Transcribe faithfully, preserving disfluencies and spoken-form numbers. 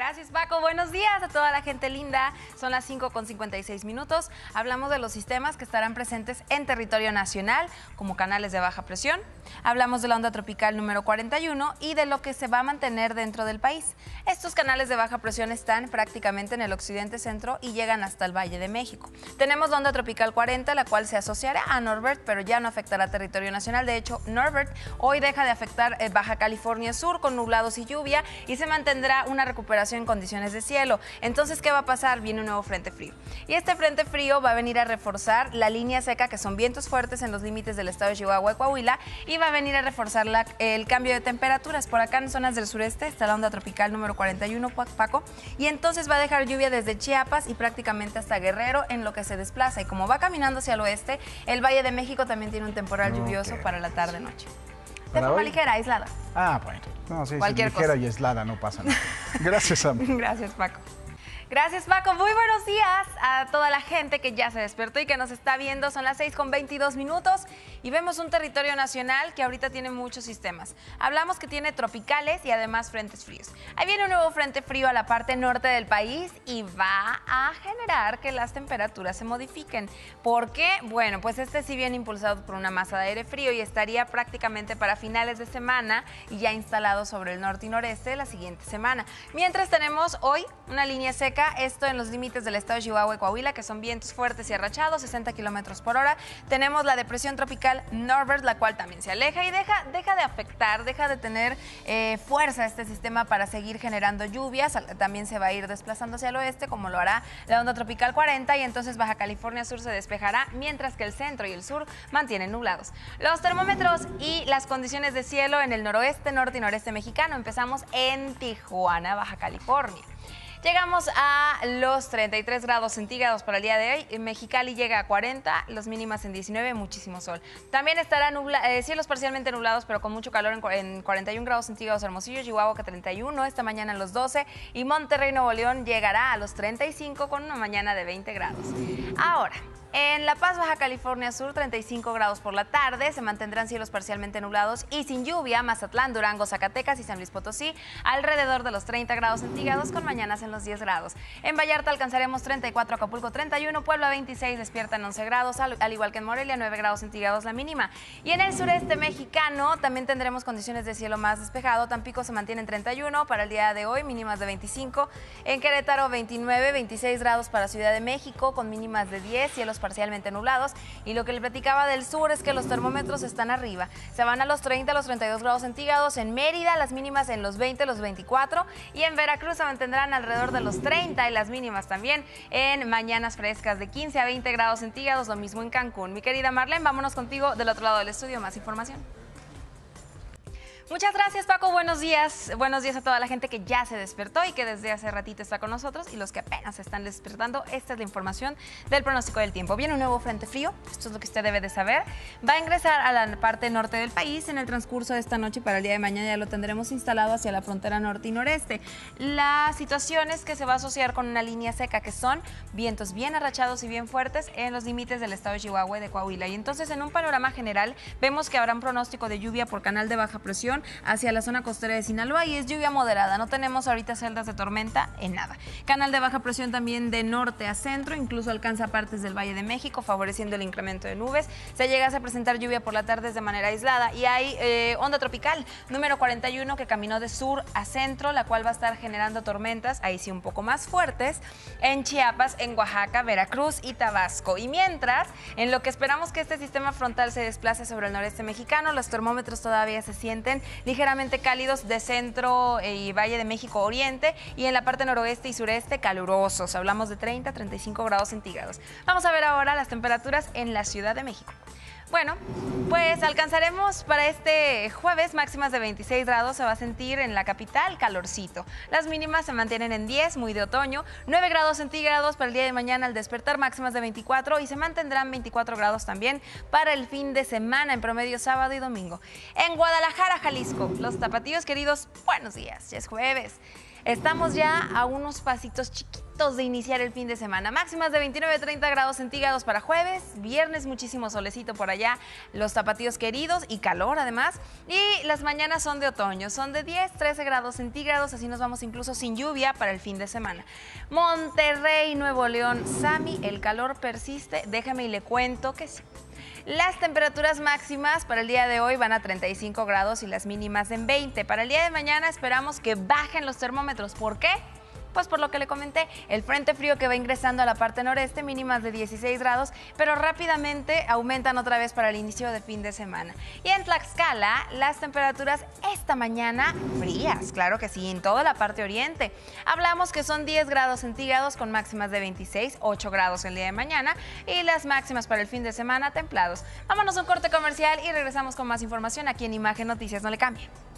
Gracias, Paco. Buenos días a toda la gente linda. Son las cinco con cincuenta y seis minutos. Hablamos de los sistemas que estarán presentes en territorio nacional, como canales de baja presión. Hablamos de la onda tropical número cuarenta y uno y de lo que se va a mantener dentro del país. Estos canales de baja presión están prácticamente en el occidente centro y llegan hasta el Valle de México. Tenemos la onda tropical cuarenta, la cual se asociará a Norbert, pero ya no afectará territorio nacional. De hecho, Norbert hoy deja de afectar eh, Baja California Sur con nublados y lluvia y se mantendrá una recuperación en condiciones de cielo. Entonces, ¿qué va a pasar? Viene un nuevo frente frío. Y este frente frío va a venir a reforzar la línea seca, que son vientos fuertes en los límites del estado de Chihuahua y Coahuila, y va a venir a reforzar la, el cambio de temperaturas. Por acá en zonas del sureste está la onda tropical número cuarenta y uno, Paco, y entonces va a dejar lluvia desde Chiapas y prácticamente hasta Guerrero en lo que se desplaza. Y como va caminando hacia el oeste, el Valle de México también tiene un temporal lluvioso okay. para la tarde-noche. De forma hoy? ligera, aislada. Ah, bueno. No, sí, Cualquier si ligera cosa. y aislada, no pasa nada. Gracias, Sam. Gracias, Paco. Gracias, Paco. Muy buenos días a toda la gente que ya se despertó y que nos está viendo. Son las seis con veintidós minutos y vemos un territorio nacional que ahorita tiene muchos sistemas. Hablamos que tiene tropicales y además frentes fríos. Ahí viene un nuevo frente frío a la parte norte del país y va a generar que las temperaturas se modifiquen. ¿Por qué? Bueno, pues este sí viene impulsado por una masa de aire frío y estaría prácticamente para finales de semana y ya instalado sobre el norte y noreste de la siguiente semana. Mientras tenemos hoy una línea seca, esto en los límites del estado de Chihuahua y Coahuila, que son vientos fuertes y arrachados, sesenta kilómetros por hora. Tenemos la depresión tropical Norbert, la cual también se aleja y deja, deja de afectar, deja de tener eh, fuerza este sistema para seguir generando lluvias. También se va a ir desplazando hacia el oeste, como lo hará la onda tropical cuarenta, y entonces Baja California Sur se despejará, mientras que el centro y el sur mantienen nublados. Los termómetros y las condiciones de cielo en el noroeste, norte y noreste mexicano. Empezamos en Tijuana, Baja California. Llegamos a los treinta y tres grados centígrados para el día de hoy. Mexicali llega a cuarenta, las mínimas en diecinueve, muchísimo sol. También estará nubla, eh, cielos parcialmente nublados, pero con mucho calor en, en cuarenta y un grados centígrados Hermosillo, Chihuahua que treinta y uno, esta mañana en los doce. Y Monterrey, Nuevo León llegará a los treinta y cinco con una mañana de veinte grados. Ahora, en La Paz, Baja California Sur, treinta y cinco grados por la tarde, se mantendrán cielos parcialmente nublados y sin lluvia. Mazatlán, Durango, Zacatecas y San Luis Potosí, alrededor de los treinta grados centígrados con mañanas en los diez grados. En Vallarta alcanzaremos treinta y cuatro, Acapulco treinta y uno, Puebla veintiséis, despierta en once grados, al, al igual que en Morelia, nueve grados centígrados la mínima. Y en el sureste mexicano también tendremos condiciones de cielo más despejado. Tampico se mantiene en treinta y uno para el día de hoy, mínimas de veinticinco. En Querétaro veintinueve, veintiséis grados para Ciudad de México con mínimas de diez, cielos parcialmente nublados. Y lo que le platicaba del sur es que los termómetros están arriba, se van a los treinta, a los treinta y dos grados centígrados. En Mérida las mínimas en los veinte, los veinticuatro, y en Veracruz se mantendrán alrededor de los treinta y las mínimas también en mañanas frescas de quince a veinte grados centígrados, lo mismo en Cancún. Mi querida Marlene, vámonos contigo del otro lado del estudio, más información. Muchas gracias, Paco. Buenos días. Buenos días a toda la gente que ya se despertó y que desde hace ratito está con nosotros, y los que apenas se están despertando. Esta es la información del pronóstico del tiempo. Viene un nuevo frente frío, esto es lo que usted debe de saber. Va a ingresar a la parte norte del país en el transcurso de esta noche, y para el día de mañana ya lo tendremos instalado hacia la frontera norte y noreste. La situación es que se va a asociar con una línea seca, que son vientos bien arrachados y bien fuertes en los límites del estado de Chihuahua y de Coahuila. Y entonces, en un panorama general, vemos que habrá un pronóstico de lluvia por canal de baja presión hacia la zona costera de Sinaloa, y es lluvia moderada. No tenemos ahorita celdas de tormenta en nada. Canal de baja presión también de norte a centro, incluso alcanza partes del Valle de México, favoreciendo el incremento de nubes. Se llega a presentar lluvia por la tarde de manera aislada, y hay eh, onda tropical número cuarenta y uno que caminó de sur a centro, la cual va a estar generando tormentas, ahí sí un poco más fuertes, en Chiapas, en Oaxaca, Veracruz y Tabasco. Y mientras, en lo que esperamos que este sistema frontal se desplace sobre el noreste mexicano, los termómetros todavía se sienten ligeramente cálidos de centro y Valle de México oriente, y en la parte noroeste y sureste calurosos. Hablamos de treinta a treinta y cinco grados centígrados. Vamos a ver ahora las temperaturas en la Ciudad de México. Bueno, pues alcanzaremos para este jueves máximas de veintiséis grados, se va a sentir en la capital calorcito. Las mínimas se mantienen en diez, muy de otoño, nueve grados centígrados para el día de mañana al despertar, máximas de veinticuatro, y se mantendrán veinticuatro grados también para el fin de semana, en promedio sábado y domingo. En Guadalajara, Jalisco, los tapatíos queridos, buenos días, ya es jueves. Estamos ya a unos pasitos chiquitos puntitos de iniciar el fin de semana. Máximas de veintinueve a treinta grados centígrados para jueves, viernes muchísimo solecito por allá, los tapatíos queridos y calor además. Y las mañanas son de otoño, son de diez, trece grados centígrados, así nos vamos incluso sin lluvia para el fin de semana. Monterrey, Nuevo León, Sami, el calor persiste, déjame y le cuento que sí. Las temperaturas máximas para el día de hoy van a treinta y cinco grados y las mínimas en veinte. Para el día de mañana esperamos que bajen los termómetros. ¿Por qué? Pues por lo que le comenté, el frente frío que va ingresando a la parte noreste, mínimas de dieciséis grados, pero rápidamente aumentan otra vez para el inicio de fin de semana. Y en Tlaxcala, las temperaturas esta mañana frías, claro que sí, en toda la parte oriente. Hablamos que son diez grados centígrados con máximas de veintiséis, ocho grados el día de mañana y las máximas para el fin de semana templados. Vámonos a un corte comercial y regresamos con más información aquí en Imagen Noticias, no le cambie.